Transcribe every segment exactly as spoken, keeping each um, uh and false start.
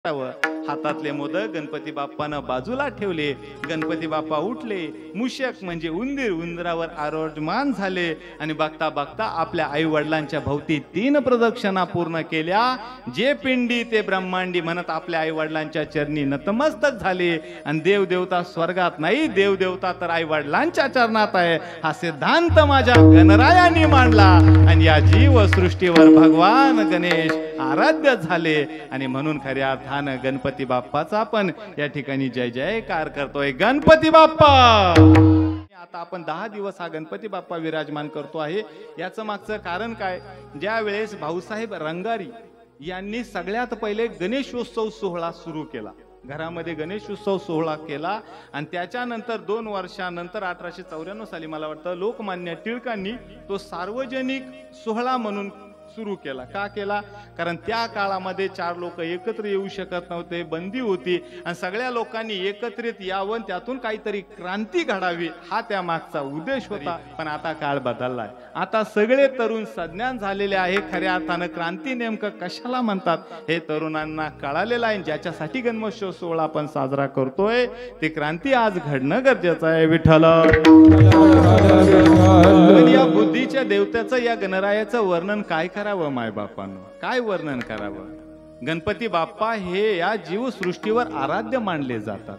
हातातले मोदक गणपती बाप्पानं बाजूला ठेवले. गणपती बाप्पा उठले. मूषक म्हणजे उंदीर उंदरावर आरोग्यमान झाले आणि बघता बघता आपल्या आई वडिलांच्या भोवती तीन प्रदक्षिणा पूर्ण केल्या. जे पिंडी ते ब्रह्मांडी म्हणत आपल्या आई वडिलांच्या चरणी नतमस्तक झाले. आणि देव देवता स्वर्गात नाही, देव देवता तर आई वडिलांच्या चरणात आहे हा सिद्धांत माझ्या गणरायाने मांडला. आणि या जीव सृष्टीवर भगवान गणेश आराध्य झाले. आणि म्हणून खऱ्या अर्थानं गणपती बाप्पाचा आपण या ठिकाणी जय जयकार करतोय. गणपती बाप्पा. आता आपण दहा दिवस हा गणपती बाप्पा विराजमान करतो आहे. याचं मागचं कारण काय? ज्या वेळेस भाऊसाहेब रंगारी यांनी सगळ्यात पहिले गणेशोत्सव सोहळा सुरू केला, घरामध्ये गणेशोत्सव सोहळा केला. आणि त्याच्यानंतर दोन वर्षानंतर अठराशे चौऱ्याण्णव साली मला वाटतं लोकमान्य टिळकांनी तो सार्वजनिक सोहळा म्हणून सुरू केला. का केला? कारण त्या काळामध्ये चार लोक एकत्र येऊ शकत नव्हते, बंदी होती आणि सगळ्या लोकांनी एकत्रित यावं, त्यातून काहीतरी क्रांती घडावी हा त्या मागचा उद्देश होता. पण आता काळ बदललाय. आता सगळे तरुण सज्ञान झालेले आहे. खऱ्या अर्थानं क्रांती नेमकं कशाला म्हणतात हे तरुणांना कळालेलं आहे. ज्याच्यासाठी गणेशोत्सव सोहळा आपण साजरा करतोय ते क्रांती आज घडणं गरजेचं आहे. विठ्ठल. या बुद्धीच्या देवत्याचं, या गणरायाचं वर्णन काय करावं माय बापांनो? काय वर्णन करावं? गणपती बाप्पा हे या जीवसृष्टीवर आराध्य मानले जातात.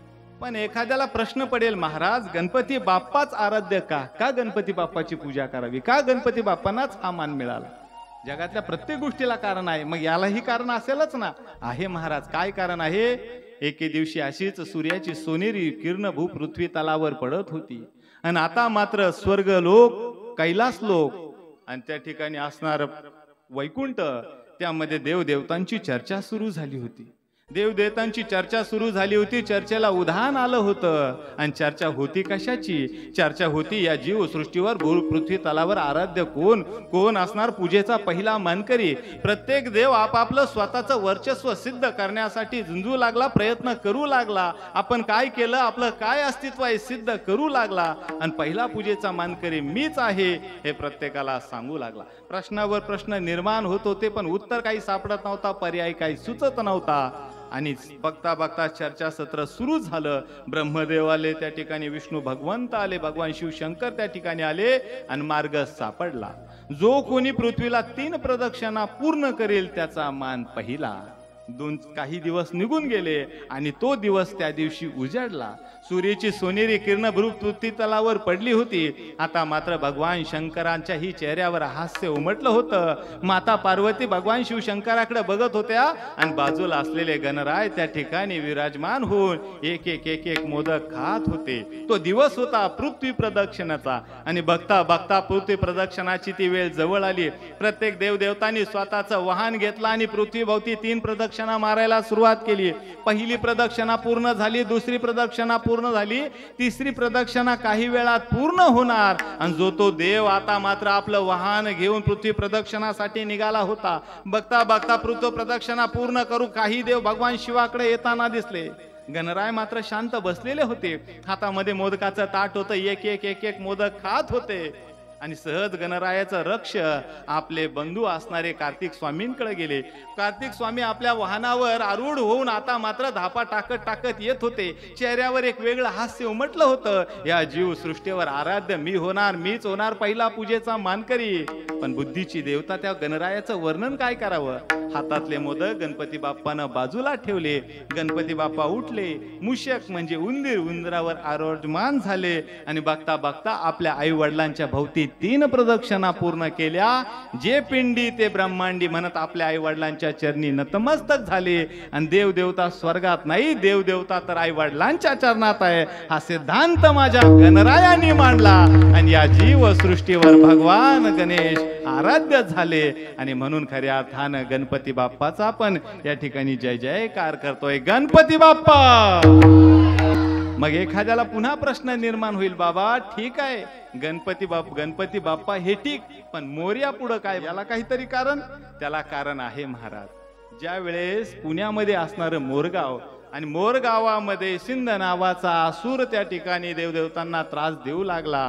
पण एखाद्याला प्रश्न पडेल, महाराज गणपती बाप्पाच आराध्य का? का गणपती बाप्पाची पूजा करावी? का गणपती बाप्पांनाच हा मान मिळाला? जगातल्या प्रत्येक गोष्टीला कारण आहे, मग यालाही कारण असेलच ना? आहे महाराज. काय कारण आहे? एके दिवशी अशीच सूर्याची सोनेरी किरण भू पृथ्वी तलावर पडत होती. आणि आता मात्र स्वर्ग लोक, कैलास लोक आणि त्या ठिकाणी असणार वैकुंठ, त्यामध्ये देवदेवतांची चर्चा सुरू झाली होती. देवदेवतांची चर्चा सुरू झाली होती. चर्चेला उधाण आलं होतं. आणि चर्चा होती कशाची? चर्चा होती या जीव सृष्टीवर भू पृथ्वी तलावर आराध्य कोण कोण असणार, पूजेचा पहिला मानकरी. प्रत्येक देव आपापलं स्वतःचं वर्चस्व सिद्ध करण्यासाठी झुंजू लागला, प्रयत्न करू लागला. आपण काय केलं, आपलं काय अस्तित्व आहे सिद्ध करू लागला. आणि पहिला पूजेचा मानकरी मीच आहे हे प्रत्येकाला सांगू लागला. प्रश्नावर प्रश्न निर्माण होत होते, पण उत्तर काही सापडत नव्हता, पर्याय काही सुचत नव्हता. आणि बघता बघता चर्चासत्र सुरू झालं. ब्रह्मदेव आले, त्या ठिकाणी विष्णू भगवंत आले, भगवान शिवशंकर त्या ठिकाणी आले आणि मार्ग सापडला. जो कोणी पृथ्वीला तीन प्रदक्षिणा पूर्ण करेल त्याचा मान पहिला. दोन काही दिवस निघून गेले आणि तो दिवस त्या दिवशी उजाडला. सूर्याची सोनेरी किरण भू पृथ्वी तलावर पडली होती. आता मात्र भगवान शंकरांच्याही चेहऱ्यावर हास्य उमटलं होतं. माता पार्वती भगवान शिवशंकराकडे बघत होत्या आणि बाजूला असलेले गणराय त्या ठिकाणी विराजमान होऊन एक एक एक एक मोदक खात होते. तो दिवस होता पृथ्वी प्रदक्षिणाचा. आणि बघता बघता पृथ्वी प्रदक्षिणाची ती वेळ जवळ आली. प्रत्येक देवदेवतांनी स्वतःचं वाहन घेतलं आणि पृथ्वीभोवती तीन प्रदक्षिणा मारायला सुरुवात केली. पहिली प्रदक्षिणा पूर्ण झाली, दुसरी प्रदक्षिणा पूर्ण झाली, तिसरी प्रदक्षिणा काही वेळात पूर्ण होणार. आणि जो तो देव आता मात्र आपलं वाहन घेऊन पृथ्वी प्रदक्षिणासाठी निघाला होता. बघता बघता पृथ्वी प्रदक्षिणा पूर्ण करू काही देव भगवान शिवाकडे येताना दिसले. गणराय मात्र शांत बसलेले होते. हातामध्ये मोदकाचं ताट होतं. एक एक एक एक मोदक खात होते. आणि सहज गणरायाचं रक्ष आपले बंधू असणारे कार्तिक स्वामींकडे गेले. कार्तिक स्वामी आपल्या वाहनावर आरूढ होऊन आता मात्र धापा टाकत टाकत येत होते. चेहऱ्यावर एक वेगळं हास्य उमटलं होतं. या जीव सृष्टीवर आराध्य मी होणार, मीच होणार पहिला पूजेचा मानकरी. पण बुद्धीची देवता त्या गणरायाचं वर्णन काय करावं? हातातले मोदक गणपती बाप्पानं बाजूला ठेवले. गणपती बाप्पा उठले. मूषक म्हणजे उंदीर उंदरावर आरोग्यमान झाले. आणि बघता बघता आपल्या आई वडिलांच्या भोवती तीन प्रदक्षिणा पूर्ण केल्या. जे पिंडी ते ब्रह्मांडी म्हणत आपल्या आई वडिलांच्या चरणी नतमस्तक झाले. आणि देव देवता स्वर्गात नाही, देव देवता तर आई वडिलांच्या चरणात आहे हा सिद्धांत माझ्या गणरायाने मांडला. आणि या जीव सृष्टीवर भगवान गणेश आराध्य झाले. आणि म्हणून खऱ्या अर्थानं गणपती बाप्पाचा आपण या ठिकाणी जय जयकार करतोय. गणपती बाप्पा. मग एखाद्याला पुन्हा प्रश्न निर्माण होईल, बाबा ठीक आहे गणपती बाप गणपती बाप्पा हे ठीक, पण मोरया पुढं काय? याला काहीतरी कारण? त्याला कारण आहे महाराज. ज्या वेळेस पुण्यामध्ये असणारं मोरगाव आणि मोरगावामध्ये सिंध नावाचा असुर त्या ठिकाणी देवदेवतांना त्रास देऊ लागला.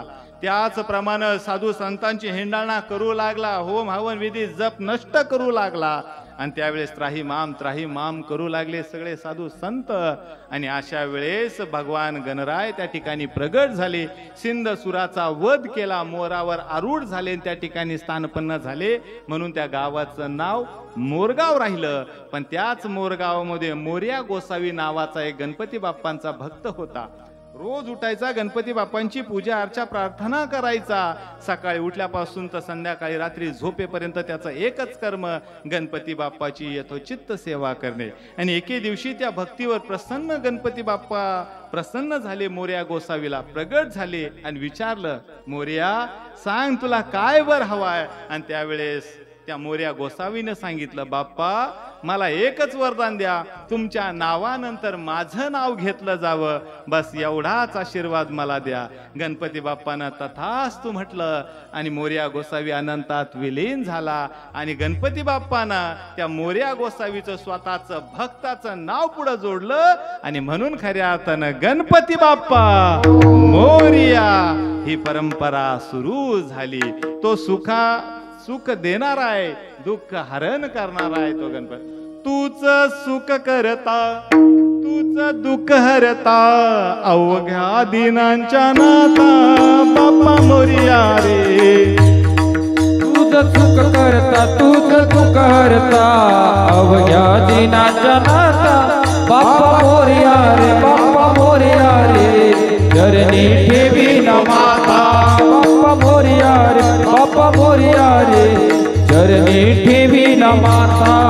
त्याचप्रमाणे साधू संतांची हिंडाळणा करू लागला. होम हवन विधी जप नष्ट करू लागला. आणि त्यावेळेस त्राही माम त्राही माम करू लागले सगळे साधू संत. आणि अशा वेळेस भगवान गणराय त्या ठिकाणी प्रगट झाले, सिंध सुराचा वध केला, मोरावर आरूढ झाले, त्या ठिकाणी स्थानपन्न झाले. म्हणून त्या गावाचं नाव मोरगाव राहिलं. पण त्याच मोरगावामध्ये मोर्या गोसावी नावाचा एक गणपती बाप्पांचा भक्त होता. रोज उठायचा, गणपती बाप्पांची पूजा अर्चा प्रार्थना करायचा. सकाळी उठल्यापासून तर संध्याकाळी रात्री झोपेपर्यंत त्याचं एकच कर्म गणपती बाप्पाची यथोचित्त सेवा करणे. आणि एके दिवशी त्या भक्तीवर प्रसन्न गणपती बाप्पा प्रसन्न झाले, मोर्या गोसावीला प्रगट झाले आणि विचारलं, मोर्या सांग तुला काय वर हवाय. आणि त्यावेळेस त्या मोर्या गोसावीनं सांगितलं, बाप्पा मला एकच वरदान द्या, तुमच्या नावानंतर माझं नाव घेतलं जावं, बस एवढाच आशीर्वाद मला द्या. गणपती बाप्पानं तथास्तु म्हटलं आणि मोर्या गोसावी अनंतात विलीन झाला. आणि गणपती बाप्पानं त्या मोर्या गोसावीचं स्वतःचं भक्ताचं नाव पुढे जोडलं. आणि म्हणून खऱ्या अर्थानं गणपती बाप्पा मोर्या ही परंपरा सुरू झाली. तो सुखा सुख देणार आहे, दुःख हरण करणार आहे तो गणपती. तूच सुख करता, तूच दुःख हरता, अवघ्या दिनांच्या नाता बाप्पा मोर्या रे. तूच सुख करता, तूच दुःख हरता, अवघ्या दिनांच्या नाता बाप्पा मोर्या रे, बाप्पा मोर्या रे. चरणी ठेवी न माता बाप्पा मोर्या रे, बाप्पा मोर्या रे. चरणी ठेवी न माता